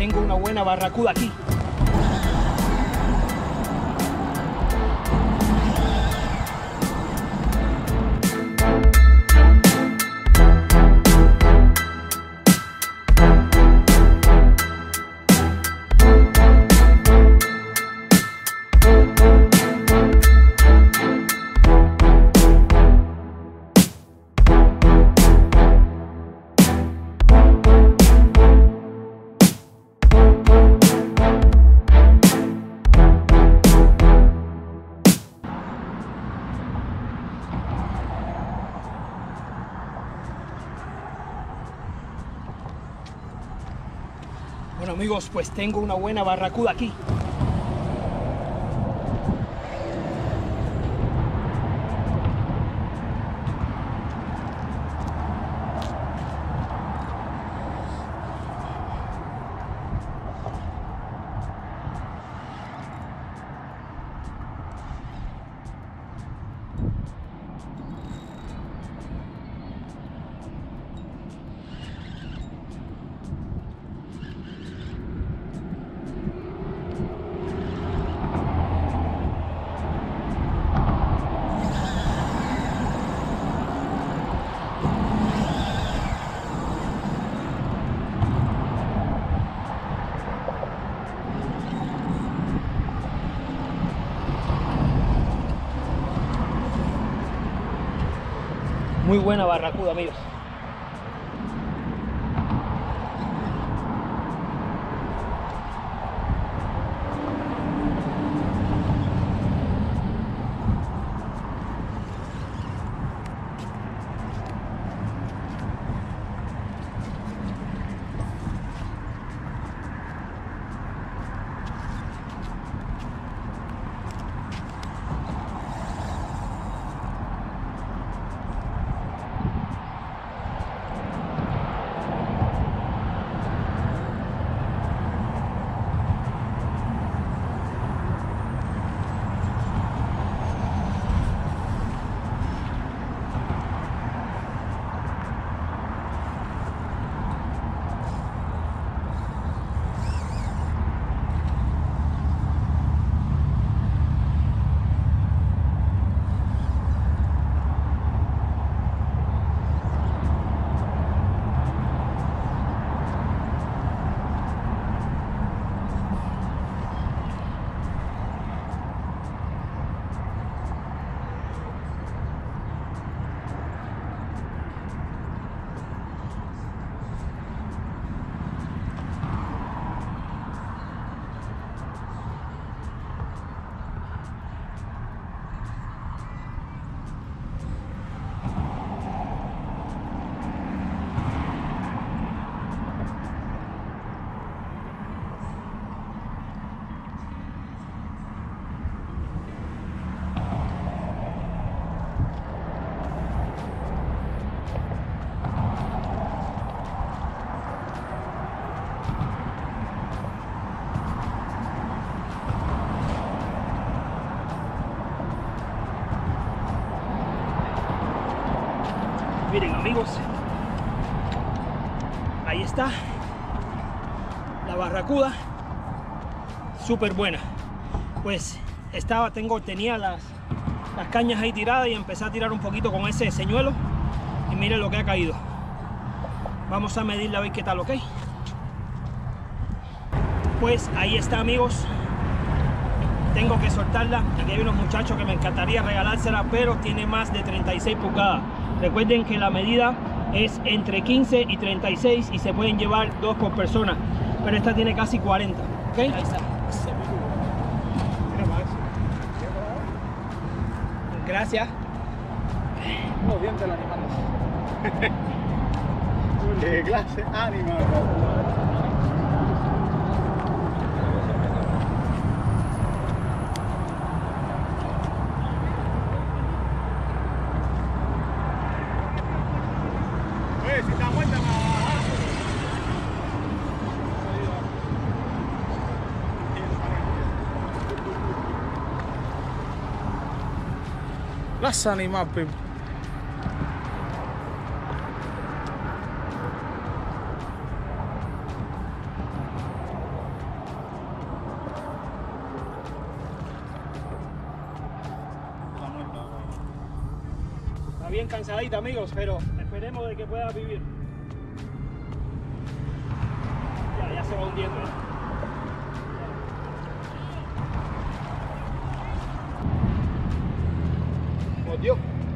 tengo una buena barracuda aquí. Bueno amigos, pues tengo una buena barracuda aquí. Muy buena barracuda, amigos. Miren amigos, ahí está la barracuda, súper buena. Pues tenía las cañas ahí tiradas y empecé a tirar un poquito con ese señuelo y miren lo que ha caído. Vamos a medirla a ver qué tal, ¿ok? Pues ahí está amigos, tengo que soltarla. Aquí hay unos muchachos que me encantaría regalársela, pero tiene más de 36 pulgadas. Recuerden que la medida es entre 15 y 36 y se pueden llevar 2 por persona, pero esta tiene casi 40, ¿ok? Ahí está. Gracias. Los dientes del animal. ¿Qué clase animal? Si está muerta, me va a bajar. Las animales, people. bien cansadita, amigos, pero esperemos de que pueda vivir. Ya se va hundiendo. ¡Oh, Dios!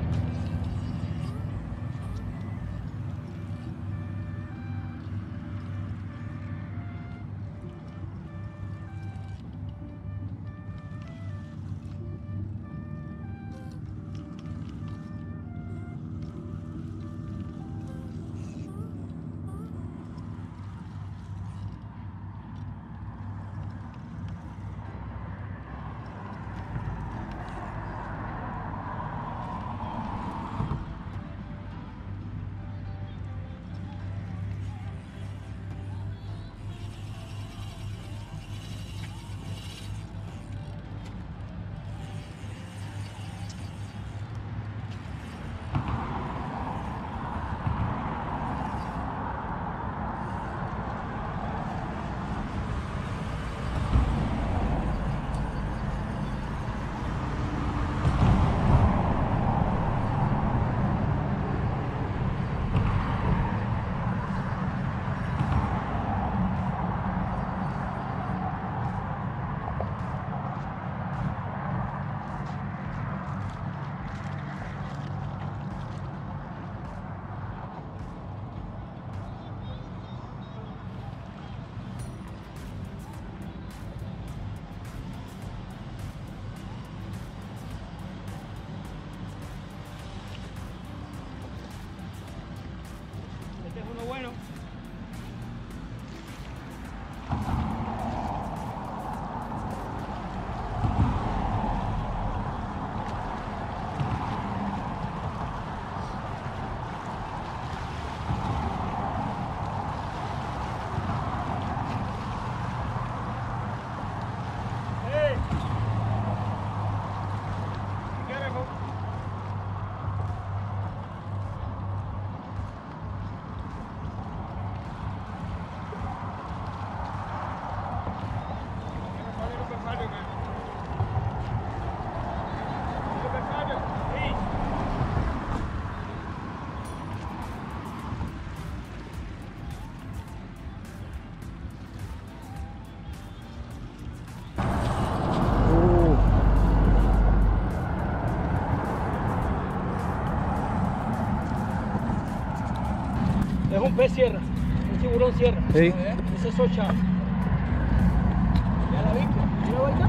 Bueno, es un pez sierra, un tiburón sierra. Sí. Ese es Socha. ¿Ya la viste? ¿Mira vuelta?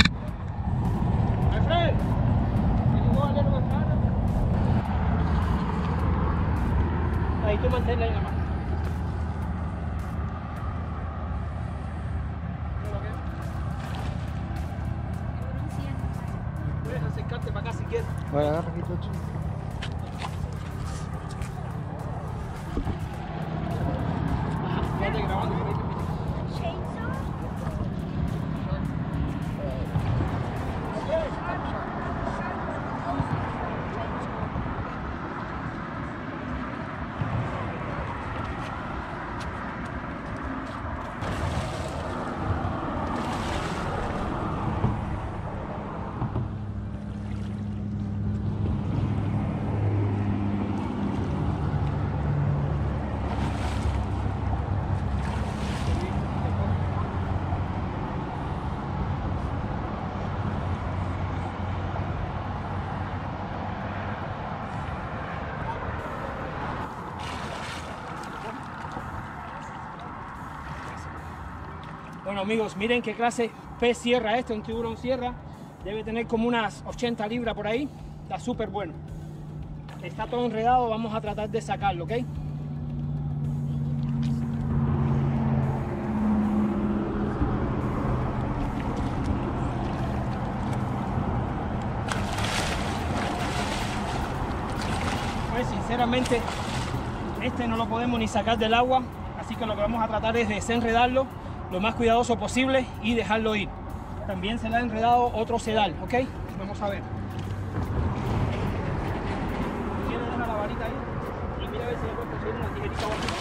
Alfred, ahí tú manténla en la mano. Puedes acercarte para acá si quieres. Voy a agarrar aquí todo. Quédate grabando. Bueno amigos, miren qué clase pez sierra este, un tiburón sierra. Debe tener como unas 80 libras por ahí. Está súper bueno. Está todo enredado, vamos a tratar de sacarlo, ¿ok? Pues sinceramente, este no lo podemos ni sacar del agua, así que lo que vamos a tratar es de desenredarlo lo más cuidadoso posible y dejarlo ir. También se le ha enredado otro sedal, ¿ok? Vamos a ver. Tiene la varita ahí y mira a ver si le puedo conseguir una tijerita o algo.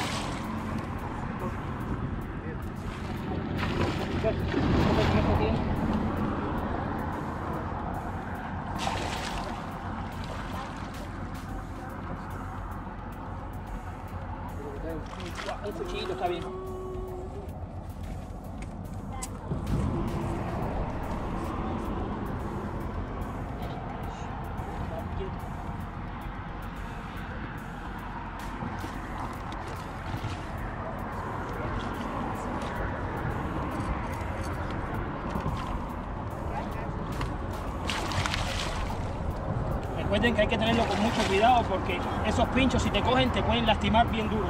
está bien. Recuerden que hay que tenerlo con mucho cuidado porque esos pinchos, si te cogen, te pueden lastimar bien duro, ¿ok?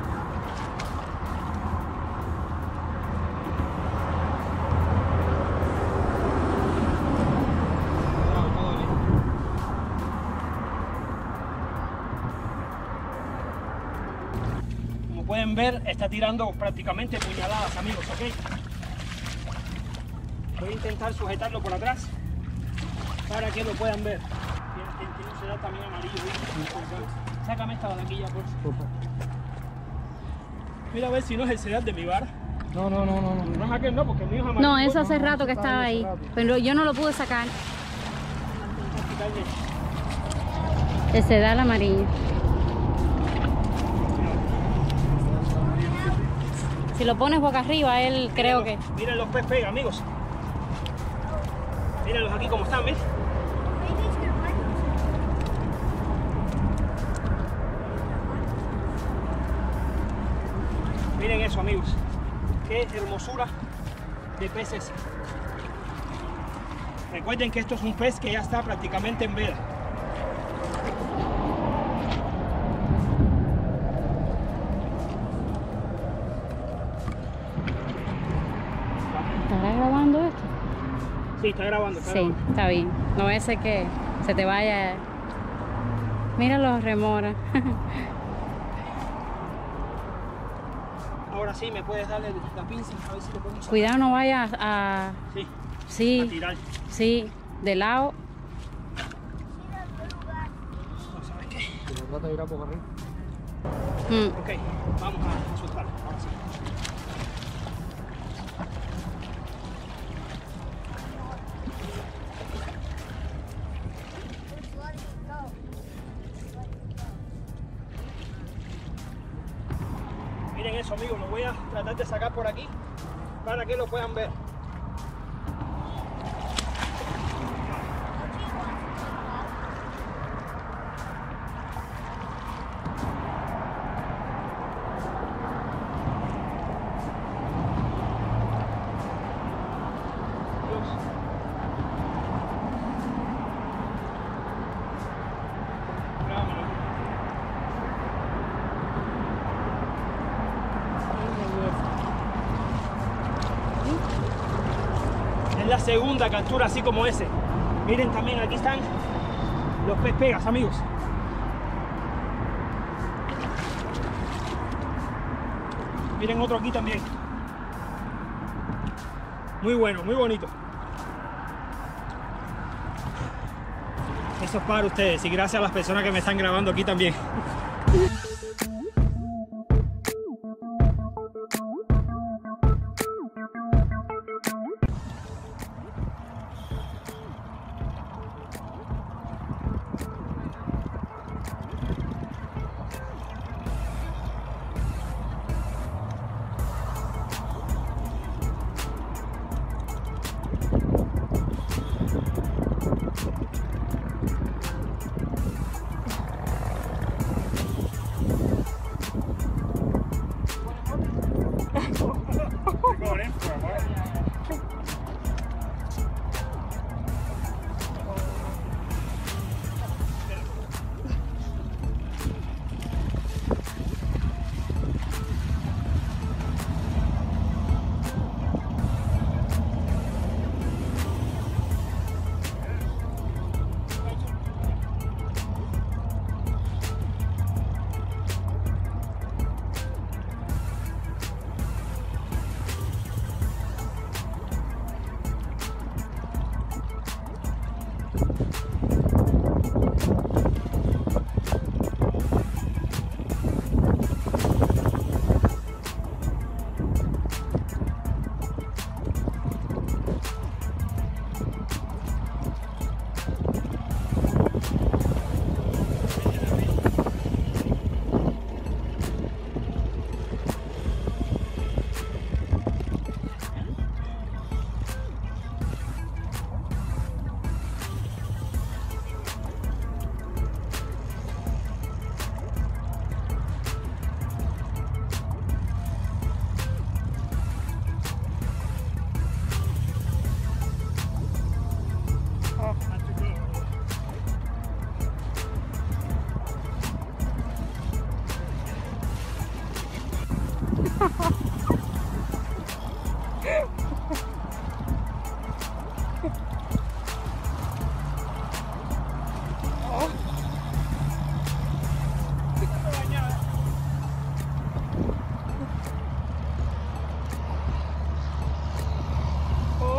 Como pueden ver, está tirando prácticamente puñaladas, amigos, ¿ok? Voy a intentar sujetarlo por atrás para que lo puedan ver. Tiene un sedal también amarillo. Sácame esta balaquilla, por favor. Mira a ver si no es el sedal de mi bar. No. No es aquel, no, porque el mío es amarillo. No, eso hace rato que estaba ahí, pero yo no lo pude sacar. El sedal amarillo. Si lo pones boca arriba, él creo que... Miren los pez pega, amigos. Mírenlos aquí como están, ¿ves? Miren eso, amigos. Qué hermosura de peces. Recuerden que esto es un pez que ya está prácticamente en veda. ¿Estará grabando esto? Sí, está grabando. Sí, está bien. No es que se te vaya... Mira los remoras. Ahora sí, me puedes darle la pinza, a ver si te podemos sacar. Cuidado, no vayas a... Sí, Sí, a tirar. sí, de lado. No, ¿sabes qué? Si lo trata de ir a poco arriba. Ok, vamos a soltarlo, ahora sí. Miren eso, amigos, lo voy a tratar de sacar por aquí para que lo puedan ver. Es la segunda captura así como ese. Miren también, aquí están los pez pegas, amigos. Miren otro aquí también. Muy bueno, muy bonito. Eso es para ustedes y gracias a las personas que me están grabando aquí también.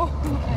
No.